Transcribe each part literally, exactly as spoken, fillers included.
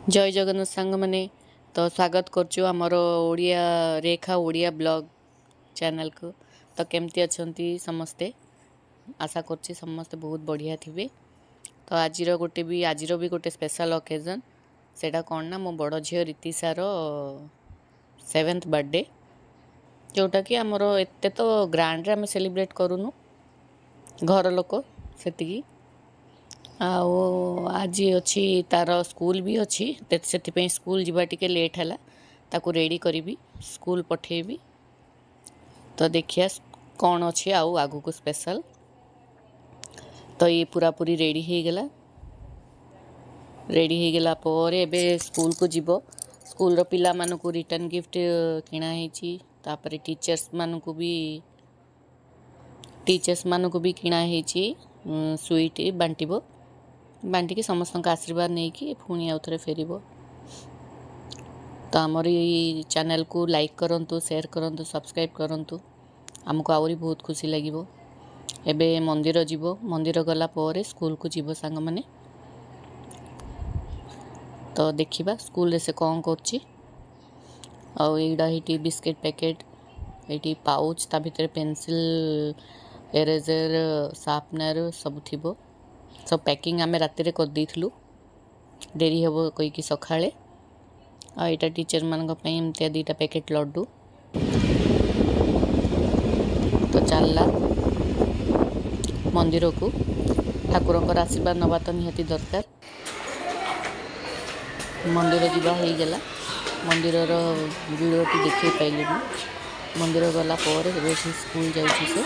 जय जगन्नाथ सांग मैंने तो स्वागत करचु आमर ओडिया रेखा ओडिया ब्लॉग चैनल को। तो केमती अच्छंती समस्ते, आशा करछि समस्ते बहुत बढ़िया थिबे। तो आज गोटे भी आज भी गोटे स्पेशल ओकेजन सेटा कौन ना मो बड़ झील रितिशार सेवेन्थ बर्थडे, जोटा कि आमर एते तो ग्रांड रे आम सेलिब्रेट करूनु घर लोक सेतिकी। आओ आज अच्छी तार स्कूल भी अच्छी से स्कूल जीवा टिके लेट है ताकू रेडी करी स्कूल पठेबी। तो देखिए कौन अच्छी आउ आगु को स्पेशल। तो ये पूरा पूरी रेडी हो गला रेडी हो गला पर एबे स्कूल को जीवो। स्कूल रो पिला मानु को रिटर्न गिफ्ट किना हेची, तापर टीचर्स मानु को भी टीचर्स मानु को भी किना हेची स्वीट बांटिबो। बांटी की समस्त आशीर्वाद नहीं कि पुणी आउ थे फेर। तो आमर ये चैनल को लाइक करंतु, शेयर करंतु, सब्सक्राइब करंतु, आमको आउरी बहुत खुशी लगिवो। एबे मंदिर जीवो, मंदिर गला पर स्कूल को जीवो सांग माने। तो देखिबा स्कूल रे से कौन करछि। आउ एडा हिटी बिस्किट पैकेट, एटी पाउच, ता भितर पेंसिल, इरेजर, शार्पनर सब थिबो। सब पैकिंग आमे राति रे कर देइथलु, डेरी हेबो कोई कि सखाळे। आ एटा टीचर मान को पई एमते दीटा पैकेट लड्डू। तो चलला मंदिर को, ठाकुरंकर आशीर्वाद नबा तो निहाती दरकार। मंदिर जीवा हो गला, मंदिर वीडियोटी देखे पाइली। मंदिर गला पर स्कूल जाउछि से।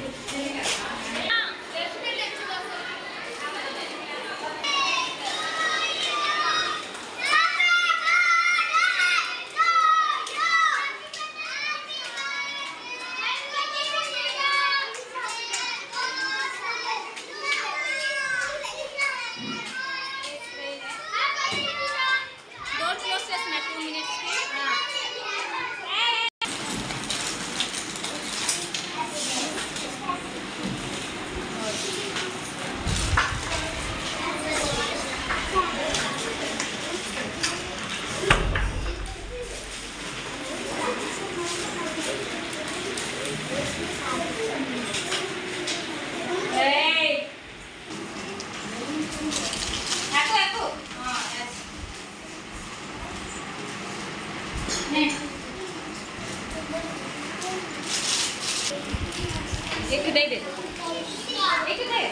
एक दे दे एक दे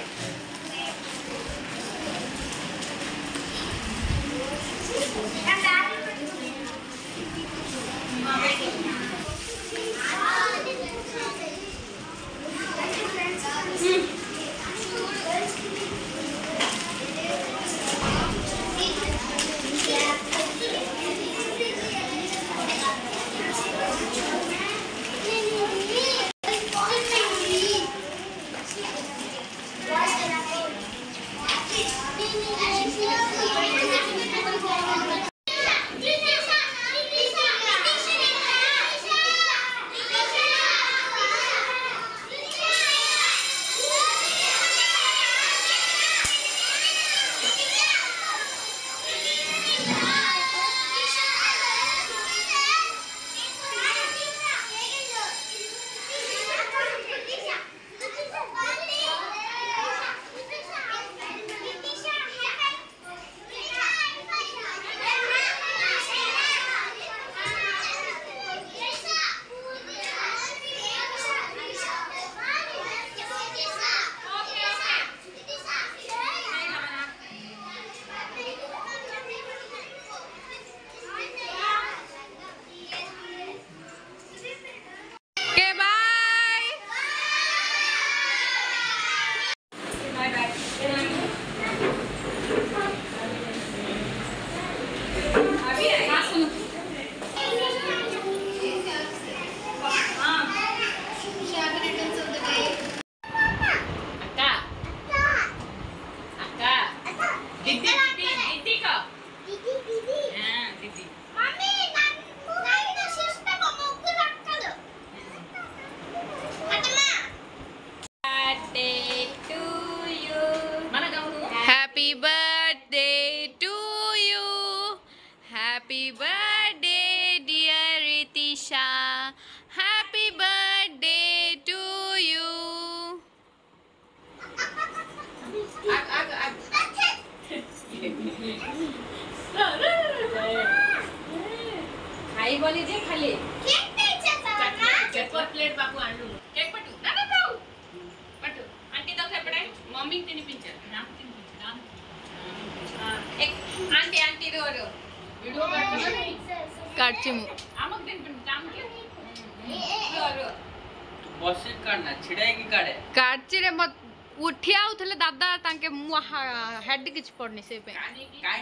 खाई बोली जे खाली केक देचा बाबा केक प्लेट बाबू आणलू केक पटू ना ना खाऊ पटू आंटी तो खेपडे मम्मी तिनी पिंचर नाम तिनी पिंचर नाम एक आंटी आंटी रो रो वीडियो काटची मु आमक दिन पिन काम के रो रो बसे काढना छिडाय की काढे काटची रे मत उठिया उठले दादा तांके मु हेड किछ पड़नी से पे काय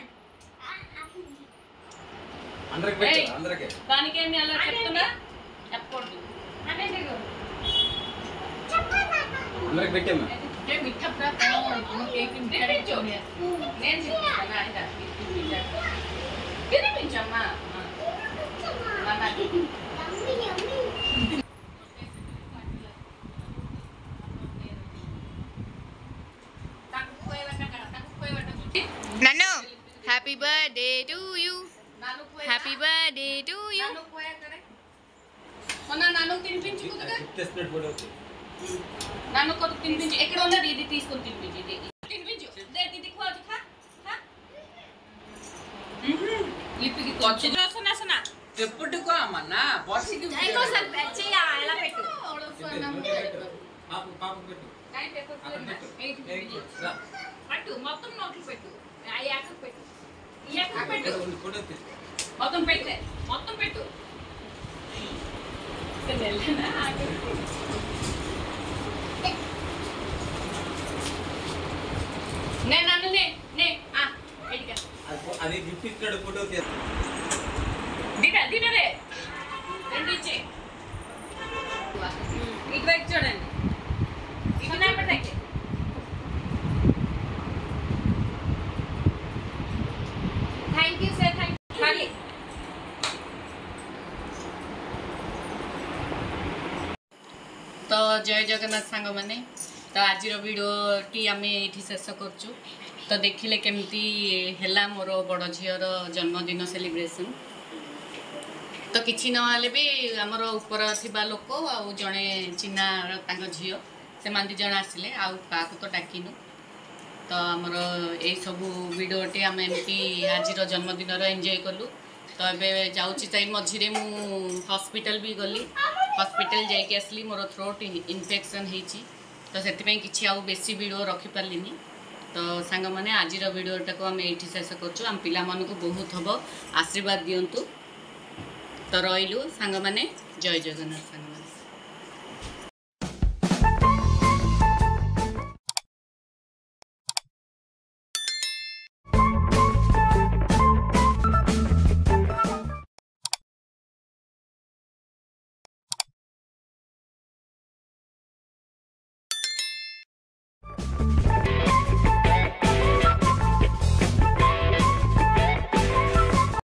అందరికి పెట్టు అందరికి దానికి ఏమి అలా చెప్తున్నా చెప్పకూడదు అనే నీకు అందరికి పెట్టేమ్మా ఏ మిఠా ప్రా మనం కేక్ తినిపించు నేను చెప్తాను ఆయన తినిపించమ్మా నాన్న నన్ను happy birthday to you happy birthday to you మొన్న నన్ను తినిపించు కుదుగా టెస్ట్ ఫోటో నన్ను కొద్ది తినిపించు ఎక్కడ ఉన్నది ఇది తీసుకొని తినిపించు ఇది తినిపించు దే దీది ఖా ఖా ఖా లిపికి కొచ్చి రసన రసన ఎప్పుడుకో అమ్మన్నా బస్సుకి ఇంకో సార్ చెయ్య ఎలా పెట్టు పాప పాప పెట్టు కాయ పేపర్ పెట్టు మొత్తం నోట్లు పెట్టు అయ్యాక పెట్టు ఇయ్యాక పెట్టు ఫోటో తీసు మొత్తం పెట్టే మొత్తం పెట్టు నే నన్ను నే నే ఆ ఎడిగా అది గిఫ్ట్ ఇస్తాడు ఫోటో తీసు దిట దిట రే రెండు ఇచ్చే ఇటువైపు చూడండి ఇటు నా పడకే thank you sir thank you ఖాళీ तो जय जगन्नाथ सांग मैंने तो आज भिडटी आम ये शेष करचु तो देखिले केमती है मोर बड़ झीर जन्मदिन सेलिब्रेशन तो किसी ना भी आमर ऊपर थिबा लोक आ जड़े चिन्ना झील से दी जन आसिले आ तो डाकिनु तो आमर यही सब भिडटे आम एमती आज जन्मदिन एंजॉय कलु तो ये जाऊँगी मझे मु हॉस्पिटल भी गली हॉस्पिटल जाइए आसली मोर थ्रोट इन्फेक्शन होती तो से किसी आउ बेसी वीडियो रखिपारे तो सांग मैंने आज वीडियोटा को आम ये शेष करचु आम पिला मानक बहुत हम आशीर्वाद दिंतु तो रही सांग मैंने जय जगन्नाथ सांग।